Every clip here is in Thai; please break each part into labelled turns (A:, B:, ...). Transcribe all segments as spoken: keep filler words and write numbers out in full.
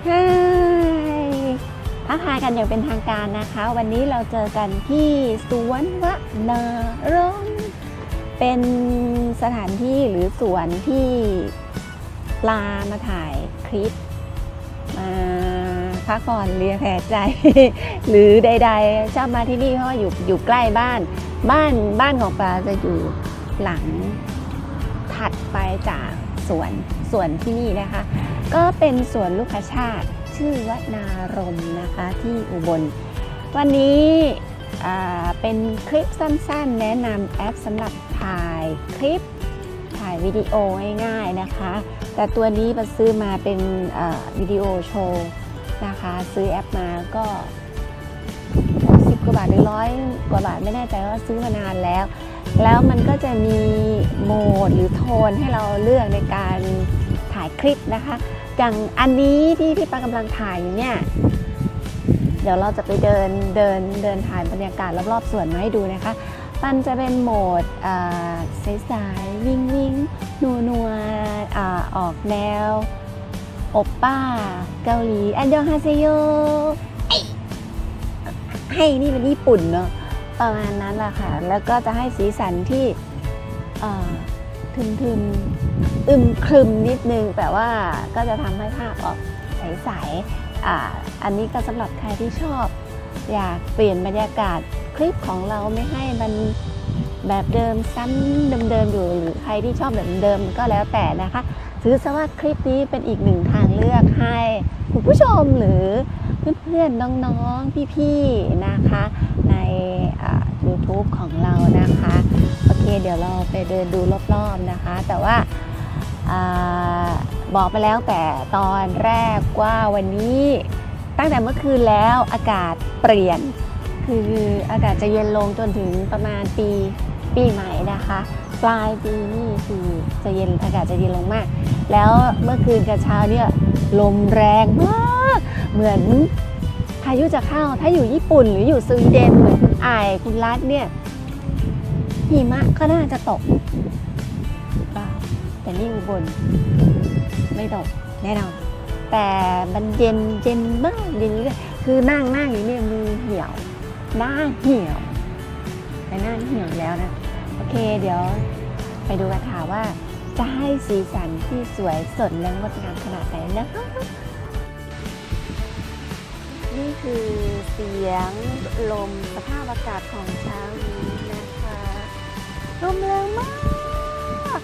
A: ฮ้ยทักทายกันอย่างเป็นทางการนะคะวันนี้เราเจอกันที่สวนวนารมณ์เป็นสถานที่หรือสวนที่ปลามาถ่ายคลิปมาพักผ่อนเรียแผลใจ หรือใดๆชอบมาที่นี่เพราะว่าอยู่อยู่ใกล้บ้านบ้านบ้านของปลาจะอยู่หลังถัดไปจากสวนสวนที่นี่นะคะก็เป็นสวนลูกชาติชื่อวนารมณ์นะคะที่อุบลวันนี้เป็นคลิปสั้นๆแนะนำแอปสำหรับถ่ายคลิปถ่ายวิดีโอง่ายๆนะคะแต่ตัวนี้มาซื้อมาเป็นวิดีโอโชว์นะคะซื้อแอปมาก็สิบกว่าบาทหรือร้อยกว่าบาทไม่แน่ใจว่าซื้อมานานแล้วแล้วมันก็จะมีโหมดหรือโทนให้เราเลือกในการถ่ายคลิปนะคะอย่างอันนี้ที่พี่ปากำลังถ่ายอยู่เนี่ยเดี๋ยวเราจะไปเดินเดินเดินถ่ายบรรยากาศรอบๆสวนมาให้ดูนะคะมันจะเป็นโหมดใสๆวิ่งวิ่งนัวนัวออกแนวโอปป้าเกาหลีอันยองฮาเซโยให้นี่เป็นญี่ปุ่นเนาะประมาณนั้นแหละค่ะแล้วก็จะให้สีสันที่ทึมๆอึมครึมนิดนึงแต่ว่าก็จะทำให้ภาพออกใสๆอ่าอันนี้ก็สำหรับใครที่ชอบอยากเปลี่ยนบรรยากาศคลิปของเราไม่ให้มันแบบเดิมซ้ำเดิมๆอยู่หรือใครที่ชอบแบบเดิมก็แล้วแต่นะคะถือซะว่าคลิปนี้เป็นอีกหนึ่งทางเลือกให้คุณผู้ชมหรือเพื่อนๆน้องๆพี่ๆนะคะใน YouTube ของเรานะคะโอเคเดี๋ยวเราไปเดินดูรอบๆนะคะแต่ว่าบอกไปแล้วแต่ตอนแรกว่าวันนี้ตั้งแต่เมื่อคืนแล้วอากาศเปลี่ยนคืออากาศจะเย็นลงจนถึงประมาณปีปีใหม่นะคะปลายปีนี่คือจะเย็นอากาศจะเย็นลงมากแล้วเมื่อคืนกับเช้าเนี่ยลมแรงมากเหมือนพายุจะเข้าถ้าอยู่ญี่ปุ่นหรืออยู่สวีเดนเหมือนคุณอายคุณรัฐเนี่ยหิมะก็น่าจะตกแต่นี่อุบลไม่ตกแน่นอนแต่มันเย็นเย็นมากเย็นเลยคือนั่งนั่งอยู่เนี่ยมือเหี่ยวหน้าเหี่ยวแต่หน้าเหี่ยวแล้วนะโอเคเดี๋ยวไปดูกันค่ะว่าจะให้สีสันที่สวยสดและงดงามขนาดไหนนะคะนี่คือเสียงลมสภาพอากาศของเช้านี้นะคะลมแรงมาก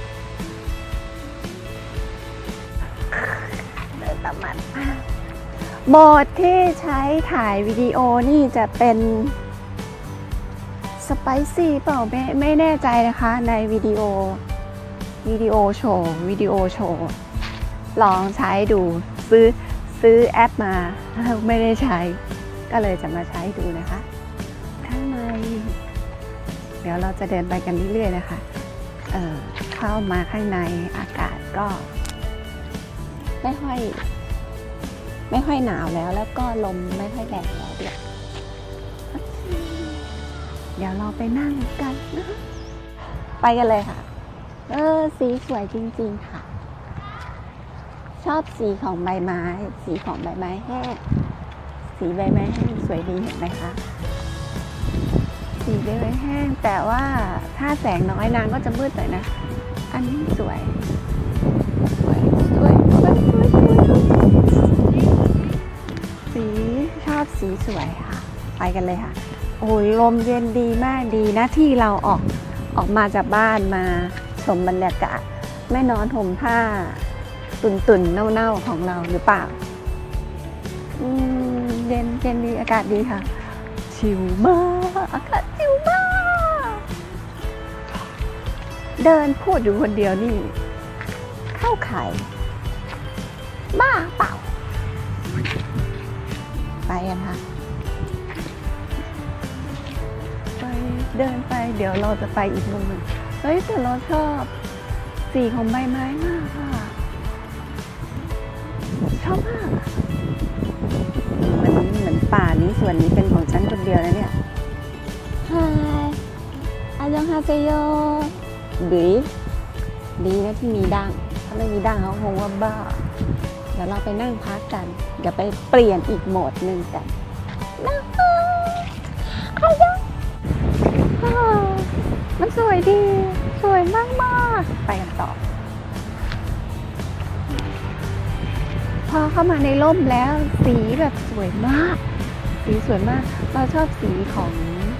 A: เดินตามมันโหมดที่ใช้ถ่ายวิดีโอนี่จะเป็นสไปซี่เปล่าไม่ไม่แน่ใจนะคะในวิดีโอวิดีโอโชว์วิดีโอโชว์ลองใช้ดูซื้อซื้อแอปมาไม่ได้ใช้ก็เลยจะมาใช้ดูนะคะข้างในเดี๋ยวเราจะเดินไปกันเรื่อยๆนะคะเอ่อเข้ามาข้างในอากาศก็ไม่ค่อยไม่ค่อยหนาวแล้วแล้วก็ลมไม่ค่อยแรงแล้วเดี๋ยวเดี๋ยวเราไปนั่งกันนะไปกันเลยค่ะเออสีสวยจริงๆค่ะชอบสีของใบไม้สีของใบไม้แห้งสีใบไม้แห้งสวยดีเห็นไหมคะสีใบไม้แห้งแต่ว่าถ้าแสงน้อยนางก็จะมืดหน่อยนะอันนี้สวยสวยสวยสวยสวยสวยสีชอบสีสวยค่ะไปกันเลยค่ะโอ้ยลมเย็นดีมากดีนะที่เราออกออกมาจากบ้านมาชมบรรยากาศไม่นอนห่มผ้าตุ่นตุ่นเน่าๆของเราหรือเปล่าอืมเย็นเย็นดีอากาศดีค่ะชิลมากอากาศชิลมากเดินพูดอยู่คนเดียวนี่เข้าข่ายบ้าเปล่าไปกันค่ะไปเดินไปเดี๋ยวเราจะไปอีกมุมหนึ่งเฮ้ยแต่เราชอบสีของใบไม้มากค่ะชอบมากเหมือนเหมือนป่านี้ส่วนนี้เป็นของฉันคนเดียวนะเนี่ยฮายอันยองฮาเซโยดีดีนะที่มีดังถ้าไม่มีดังเขาคงว่าบ้าดี๋ยวเราไปนั่งพักกันเดี๋ยวไปเปลี่ยนอีกโหมดหนึ่งกันนะคะอายุมันสวยดีสวยมากมากไปกันต่อพอเข้ามาในร่มแล้วสีแบบสวยมากสีสวยมากเราชอบสีของ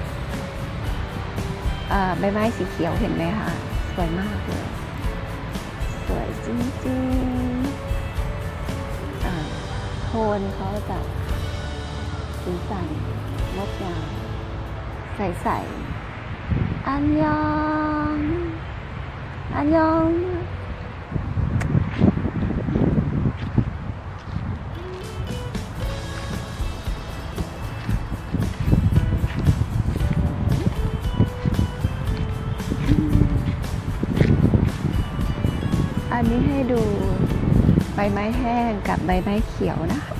A: ใบไม้สีเขียวเห็นไหมคะสวยมากเลยสวยจริงๆโทนเขาจะสีสันงดงามใสๆอันยองอันยองอันนี้ให้ดูใบไม้แห้งกับใบไม้เขียวนะคะ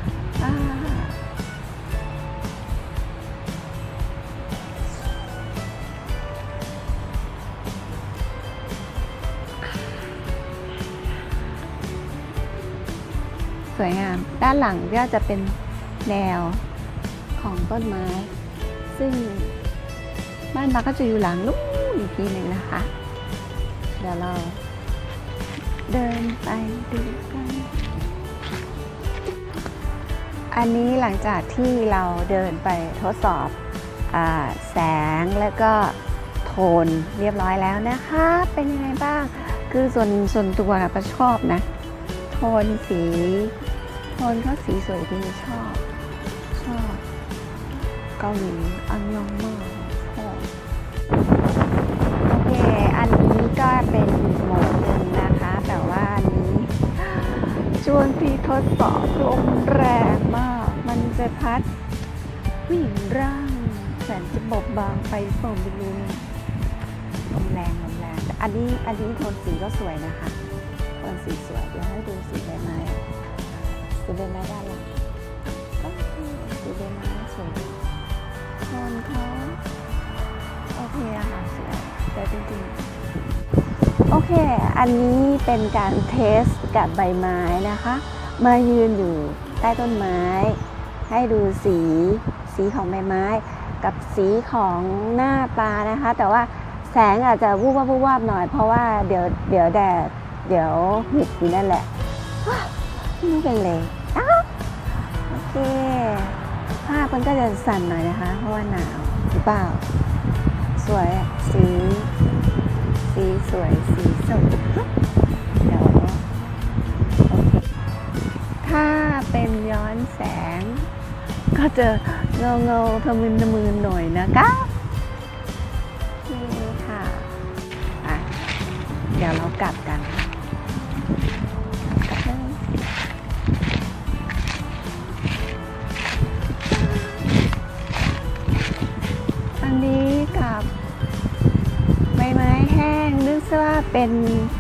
A: สวยงามด้านหลังก็จะเป็นแนวของต้นไม้ซึ่งบ้านเราก็จะอยู่หลังนู้นอีกทีหนึ่งนะคะเดี๋ยวเราเดินไปดูกันอันนี้หลังจากที่เราเดินไปทดสอบอ่าแสงแล้วก็โทนเรียบร้อยแล้วนะคะเป็นยังไงบ้างคือส่วนส่วนตัวนะประชอบนะโทนสีโทนเขาสีสวยดีชอบชอบเกาหลีอันยองมากชอบโอเคอันนี้ก็เป็นอีกโหมดหนึ่งนะคะแต่ว่าอันนี้ช่วงที่ทดสอบลมแรงมากมันจะพัดผู้หญิงร่างแสนจะบอบบางไปเปล่าไม่รู้ลมแรงลมแรงแต่อันนี้อันนี้โทนสีก็สวยนะคะโทนสีสวยเดี๋ยวให้ดูสีใบไม้สีใบไม้ด้านหลังก็สีใบไม้สวยโทนเขาโอเคอะค่ะสวยแต่จริงๆโอเคอันนี้เป็นการเทสกับใบไม้นะคะมายืนอยู่ใต้ต้นไม้ให้ดูสีสีของใบไม้กับสีของหน้าปลานะคะแต่ว่าแสงอาจจะวูบวาบวูบวาบหน่อยเพราะว่าเดี๋ยวเดี๋ยวแดดเดี๋ยวหุบอยู่นั่นแหละไม่เป็นไรอ้าวโอเคภาพมันก็จะสั่นหน่อยนะคะเพราะว่าหนาวหรือเปล่าสวยสีสีสวยสีสดเดี๋ยวโอเคถ้าเป็นย้อนแสงก็จะเงาเงาทะมึนทะมึนหน่อยนะคะนี่ค่ะอ่ะเดี๋ยวเรากลับกันอันนี้กับใบไม้แห้งนึกซะว่าเป็น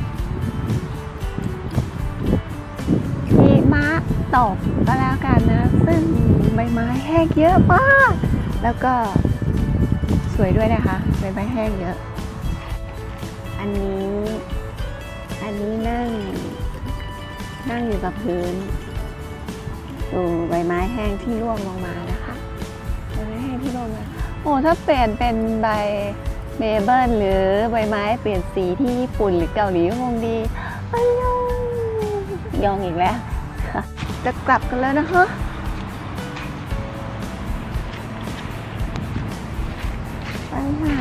A: หิมะตกก็แล้วกันนะซึ่งใบไม้แห้งเยอะมากแล้วก็สวยด้วยนะคะใบไม้แห้งเยอะอันนี้อันนี้นั่งนั่งอยู่กับพื้นดูใบไม้แห้งที่ร่วงลงมานะคะใบไม้แห้งที่ร่วงมาโอ้ถ้าเปลี่ยนเป็นใบเมเบิลหรือใบไม้เปลี่ยนสีที่ญี่ปุ่นหรือเกาหลีคงดีอันยองยองอีกแล้วจะกลับกันแล้วนะคะไปค่ะ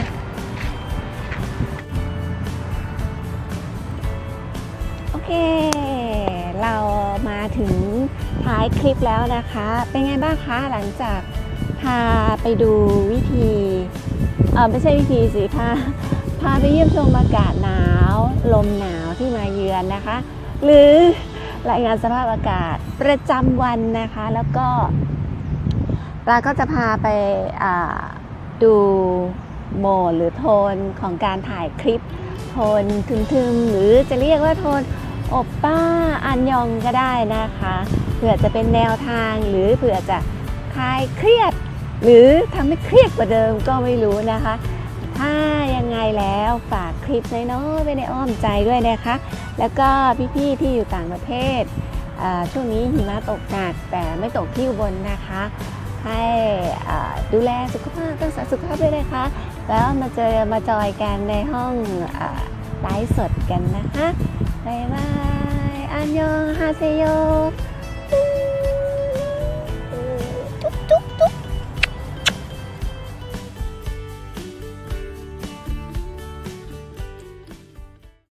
A: โอเคเรามาถึงท้ายคลิปแล้วนะคะเป็นไงบ้างคะหลังจากพาไปดูวิธีเออไม่ใช่วิธีสิพาพาไปเยี่ยมชมอากาศหนาวลมหนาวที่มาเยือนนะคะหรือรายงานสภาพอากาศประจำวันนะคะแล้วก็ปลาก็จะพาไปดูโหมดหรือโทนของการถ่ายคลิปโทนทึมๆหรือจะเรียกว่าโทนโอปป้าอันยองก็ได้นะคะเผื่อจะเป็นแนวทางหรือเผื่อจะคลายเครียดหรือทำให้เครียดกว่าเดิมก็ไม่รู้นะคะถ้ายังไงแล้วฝากคลิปน้อยๆไว้ในอ้อมใจด้วยนะคะแล้วก็พี่ๆที่อยู่ต่างประเทศช่วงนี้หิมะตกหนักแต่ไม่ตกที่อุบลนะคะให้ดูแลสุขภาพรักษาสุขภาพด้วยนะคะแล้วมาเจอมาจอยกันในห้องไลฟ์สดกันนะคะบ๊ายบายอันยองฮาเซโย